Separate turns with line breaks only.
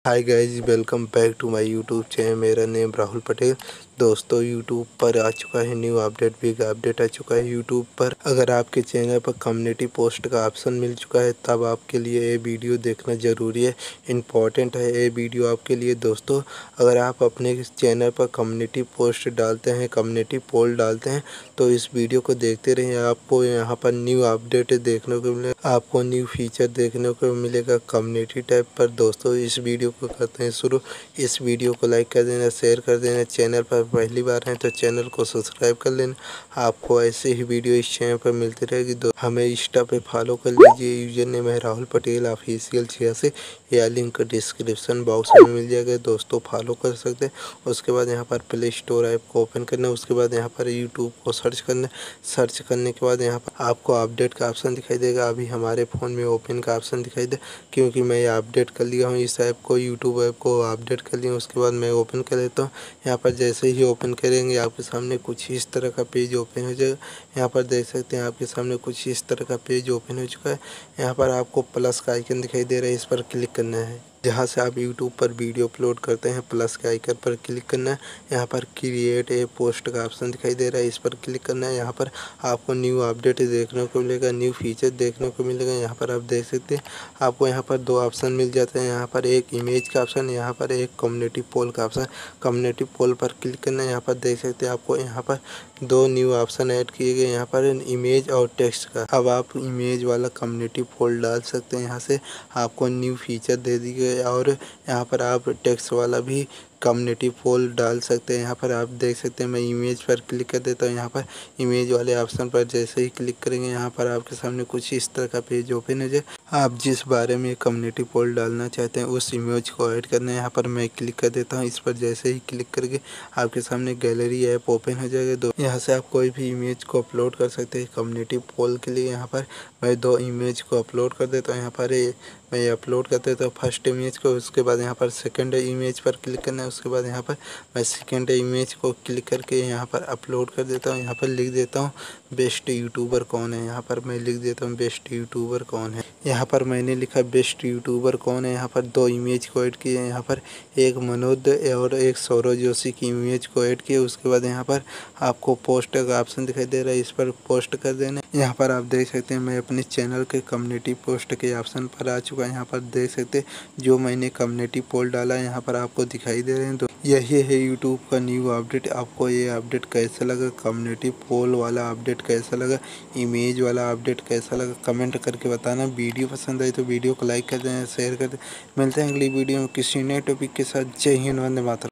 Hi guys, welcome back to my YouTube channel. मेरा name Rahul Patel. दोस्तों, YouTube पर आ चुका है न्यू अपडेट, बिग अपडेट आ चुका है यूट्यूब पर। अगर आपके चैनल पर कम्युनिटी पोस्ट का ऑप्शन मिल चुका है तब आपके लिए ये वीडियो देखना ज़रूरी है, इम्पॉर्टेंट है ये वीडियो आपके लिए। दोस्तों, अगर आप अपने चैनल पर कम्युनिटी पोस्ट डालते हैं, कम्युनिटी पोल डालते हैं तो इस वीडियो को देखते रहिए। आपको यहाँ पर न्यू अपडेट देखने को मिलेगा, आपको न्यू फीचर देखने को मिलेगा कम्युनिटी टैब पर। दोस्तों, इस वीडियो को करते हैं शुरू। इस वीडियो को लाइक कर देना, शेयर कर देना। चैनल पर पहली बार हैं तो चैनल को सब्सक्राइब कर लेना। आपको ऐसे ही वीडियो इस चैनल पर मिलती रहेगी। हमें इंस्टा पे फॉलो कर लीजिए, यूजर नेम है राहुल पटेल ऑफिशियल 86। यह लिंक डिस्क्रिप्शन बॉक्स में मिल जाएगा। दोस्तों, फॉलो कर सकते हैं। उसके बाद यहाँ पर प्ले स्टोर ऐप को ओपन करना है। उसके बाद यहाँ पर यूट्यूब को सर्च करना। सर्च करने के बाद यहाँ पर आपको अपडेट का ऑप्शन दिखाई देगा। अभी हमारे फ़ोन में ओपन का ऑप्शन दिखाई दे, क्योंकि मैं अपडेट कर लिया हूँ इस ऐप को, यूट्यूब ऐप को अपडेट कर लिया। उसके बाद मैं ओपन कर लेता हूँ। यहाँ पर जैसे ही ओपन करेंगे आपके सामने कुछ इस तरह का पेज ओपन हो जाएगा। यहाँ पर देख सकते हैं आपके सामने कुछ इस तरह का पेज ओपन हो चुका है। यहाँ पर आपको प्लस का आइकन दिखाई दे रहा है, इस पर क्लिक करना है। जहाँ से आप यूट्यूब पर वीडियो अपलोड करते हैं, प्लस के आइकन पर क्लिक करना है। यहाँ पर क्रिएट ए पोस्ट का ऑप्शन दिखाई दे रहा है, इस पर क्लिक करना है। यहाँ पर आपको न्यू अपडेट देखने को मिलेगा, न्यू फीचर देखने को मिलेगा। यहाँ पर आप देख सकते हैं आपको यहाँ पर दो ऑप्शन मिल जाते हैं। यहाँ पर एक इमेज का ऑप्शन, यहाँ पर एक कम्युनिटी पोल का ऑप्शन। कम्युनिटी पोल पर क्लिक करना है। यहाँ पर देख सकते हैं आपको यहाँ पर दो न्यू ऑप्शन ऐड किए गए, यहाँ पर इमेज और टेक्स्ट का। अब आप इमेज वाला कम्युनिटी पोल डाल सकते हैं। यहाँ से आपको न्यू फीचर दे दी गई और यहाँ पर आप टेक्स्ट वाला भी कम्युनिटी पोल डाल सकते हैं। यहाँ पर आप देख सकते हैं मैं इमेज पर क्लिक कर देता हूँ। यहाँ पर इमेज वाले ऑप्शन पर जैसे ही क्लिक करेंगे यहाँ पर आपके सामने कुछ इस तरह का पेज ओपन हो जाए। आप जिस बारे में कम्युनिटी पोल डालना चाहते हैं उस इमेज को ऐड करना है। यहाँ पर मैं क्लिक कर देता हूँ। इस पर जैसे ही क्लिक करके आपके सामने गैलरी ऐप ओपन हो जाएगा। यहाँ से आप कोई भी इमेज को अपलोड कर सकते हैं कम्युनिटी पोल के लिए। यहाँ पर मैं दो इमेज को अपलोड कर देता हूँ। यहाँ पर मैं अपलोड कर देता हूँ फर्स्ट इमेज को। उसके बाद यहाँ पर सेकंड इमेज पर क्लिक करना है। उसके बाद यहाँ पर मैं सेकंड इमेज को क्लिक करके यहाँ पर अपलोड कर देता हूँ। यहाँ पर लिख देता हूँ बेस्ट यूट्यूबर कौन है। यहाँ पर मैं लिख देता हूँ बेस्ट यूट्यूबर कौन है। यहाँ पर मैंने लिखा बेस्ट यूट्यूबर कौन है। यहाँ पर दो इमेज को ऐड किए। यहाँ पर एक मनोज और एक सौरव जोशी की इमेज को ऐड किए। उसके बाद यहाँ पर आपको पोस्ट का ऑप्शन दिखाई दे रहा है, इस पर पोस्ट कर देना। यहाँ पर आप देख सकते हैं मैं अपने चैनल के कम्युनिटी पोस्ट के ऑप्शन पर आ चुका है। यहाँ पर देख सकते हैं जो मैंने कम्युनिटी पोल डाला है यहाँ पर आपको दिखाई दे रहे हैं। तो यही है यूट्यूब का न्यू अपडेट। आपको ये अपडेट कैसा लगा, कम्युनिटी पोल वाला अपडेट कैसा लगा, इमेज वाला अपडेट कैसा लगा, कमेंट करके बताना। वीडियो पसंद आई तो वीडियो को लाइक कर देना, शेयर कर दें। मिलते हैं अगली वीडियो में किसी नए टॉपिक के साथ। जय हिंद, वंदे मातरम।